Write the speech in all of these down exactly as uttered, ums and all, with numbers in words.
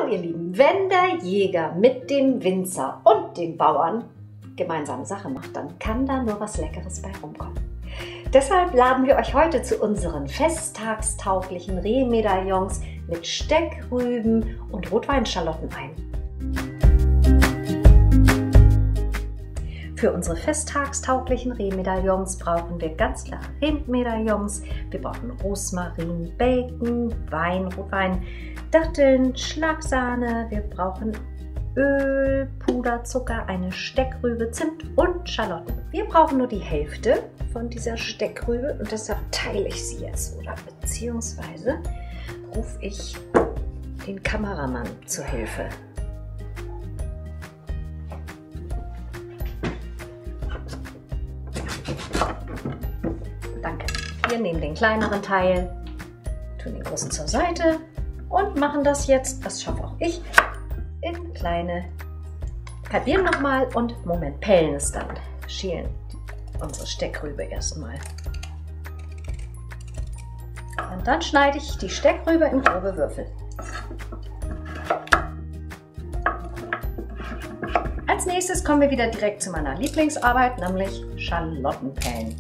ihr Lieben, wenn der Jäger mit dem Winzer und dem Bauern gemeinsame Sache macht, dann kann da nur was Leckeres bei rumkommen. Deshalb laden wir euch heute zu unseren festtagstauglichen Rehmedaillons mit Steckrüben und Rotweinschalotten ein. Für unsere festtagstauglichen Rehmedaillons brauchen wir ganz klar Rehmedaillons. Wir brauchen Rosmarin, Bacon, Wein, Rotwein, Datteln, Schlagsahne. Wir brauchen Öl, Puderzucker, eine Steckrübe, Zimt und Schalotten. Wir brauchen nur die Hälfte von dieser Steckrübe und deshalb teile ich sie jetzt oder beziehungsweise rufe ich den Kameramann zur Hilfe. Danke. Wir nehmen den kleineren Teil, tun den großen zur Seite und machen das jetzt, das schaffe auch ich, in kleine, halbieren nochmal und Moment, pellen es dann, schälen unsere Steckrübe erstmal. Und dann schneide ich die Steckrübe in grobe Würfel. Als nächstes kommen wir wieder direkt zu meiner Lieblingsarbeit, nämlich Schalottenpellen.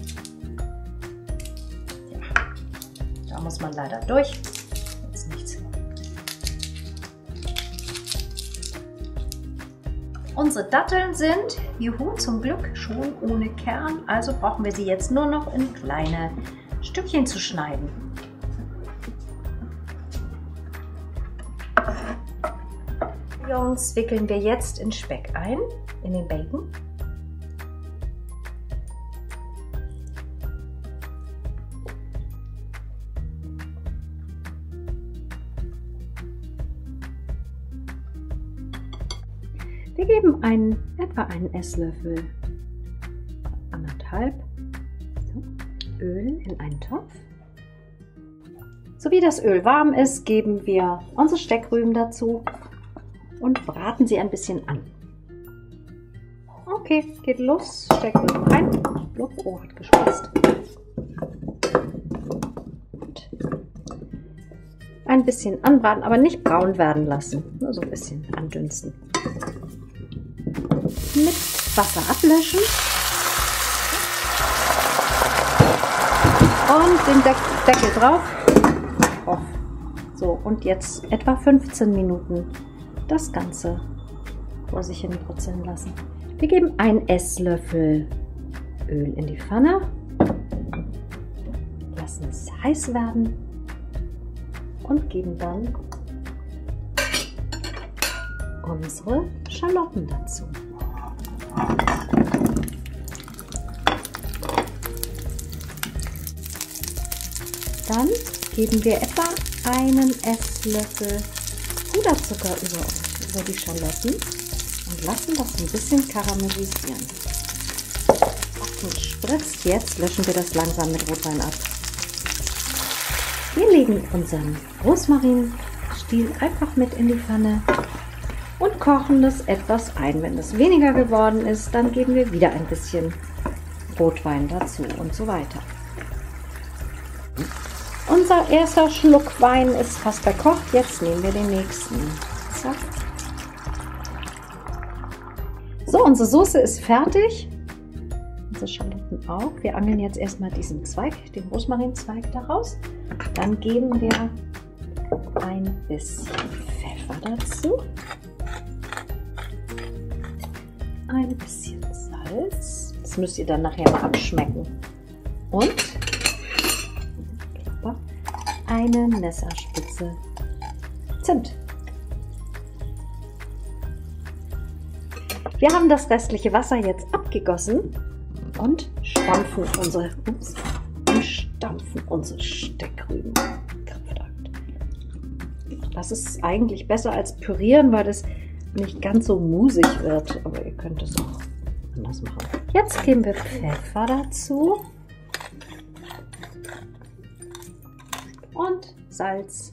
Ja, da muss man leider durch. Jetzt nichts. Unsere Datteln sind, juhu, zum Glück schon ohne Kern, also brauchen wir sie jetzt nur noch in kleine Stückchen zu schneiden. Jungs, wickeln wir jetzt in Speck ein, in den Bacon. Wir geben einen, etwa einen Esslöffel, anderthalb, so, Öl in einen Topf. So wie das Öl warm ist, geben wir unsere Steckrüben dazu und braten sie ein bisschen an. Okay, geht los, Steckrüben rein. Oh, hat gespritzt. Und ein bisschen anbraten, aber nicht braun werden lassen, nur so ein bisschen andünsten. Mit Wasser ablöschen und den Deck Deckel drauf. Oh. So, und jetzt etwa fünfzehn Minuten das Ganze vor sich hin brutzeln lassen. Wir geben einen Esslöffel Öl in die Pfanne, lassen es heiß werden und geben dann unsere Schalotten dazu. Dann geben wir etwa einen Esslöffel Puderzucker über, über die Schalotten und lassen das ein bisschen karamellisieren. Und spritzt, jetzt löschen wir das langsam mit Rotwein ab. Wir legen unseren Rosmarinstiel einfach mit in die Pfanne und kochen das etwas ein. Wenn es weniger geworden ist, dann geben wir wieder ein bisschen Rotwein dazu und so weiter. Unser erster Schluck Wein ist fast verkocht. Jetzt nehmen wir den nächsten. Zack. So, unsere Soße ist fertig. Unsere Schalotten auch. Wir angeln jetzt erstmal diesen Zweig, den Rosmarinzweig daraus. Dann geben wir ein bisschen Pfeffer dazu. Ein bisschen Salz. Das müsst ihr dann nachher mal abschmecken. Und eine Messerspitze Zimt. Wir haben das restliche Wasser jetzt abgegossen und stampfen unsere, ups, und stampfen unsere Steckrüben. Kraftakt. Das ist eigentlich besser als pürieren, weil das nicht ganz so musig wird, aber ihr könnt es auch anders machen. Jetzt geben wir Pfeffer dazu. Und Salz.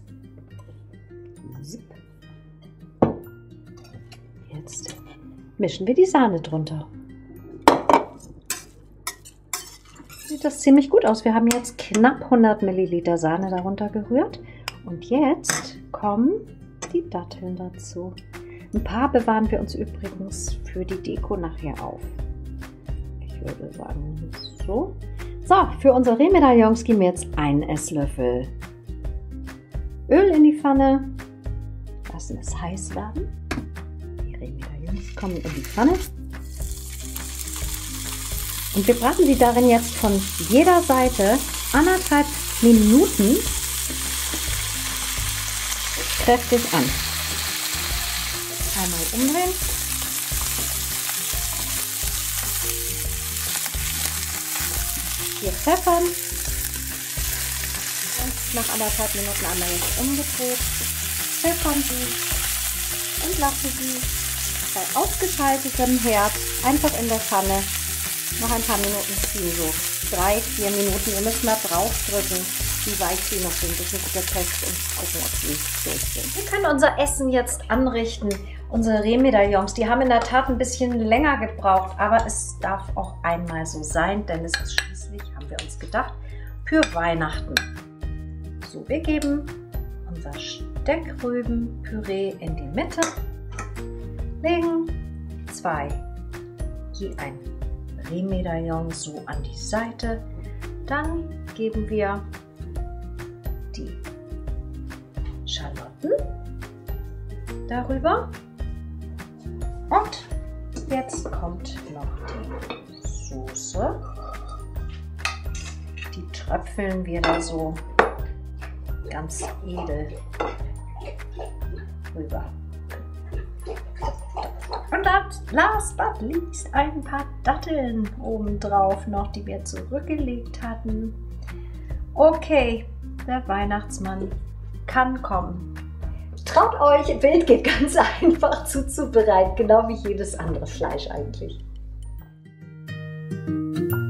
Jetzt mischen wir die Sahne drunter. Sieht das ziemlich gut aus. Wir haben jetzt knapp hundert Milliliter Sahne darunter gerührt. Und jetzt kommen die Datteln dazu. Ein paar bewahren wir uns übrigens für die Deko nachher auf. Ich würde sagen so. So, für unsere Rehmedaillons geben wir jetzt einen Esslöffel Öl in die Pfanne. Lassen es heiß werden. Die Rehmedaillons kommen in die Pfanne. Und wir braten sie darin jetzt von jeder Seite anderthalb Minuten kräftig an. Einmal umdrehen. Hier pfeffern. Und nach anderthalb Minuten einmal jetzt umgedreht. Pfeffern sie und lassen sie bei ausgeschaltetem Herd einfach in der Pfanne noch ein paar Minuten ziehen. So drei, vier Minuten. Ihr müsst mal drauf drücken, wie weich sie noch sind. Das ist ein guter Test und gucken, ob sie durch sind. Wir können unser Essen jetzt anrichten. Unsere Rehmedaillons, die haben in der Tat ein bisschen länger gebraucht, aber es darf auch einmal so sein, denn es ist schließlich, haben wir uns gedacht, für Weihnachten. So, wir geben unser Steckrübenpüree in die Mitte, legen zwei je ein Rehmedaillon so an die Seite, dann geben wir die Schalotten darüber und jetzt kommt noch die Soße. Die tröpfeln wir da so ganz edel rüber. Und dann, last but least, ein paar Datteln obendrauf noch, die wir zurückgelegt hatten. Okay, der Weihnachtsmann kann kommen. Traut euch, Wild geht ganz einfach zuzubereiten, genau wie jedes andere Fleisch eigentlich.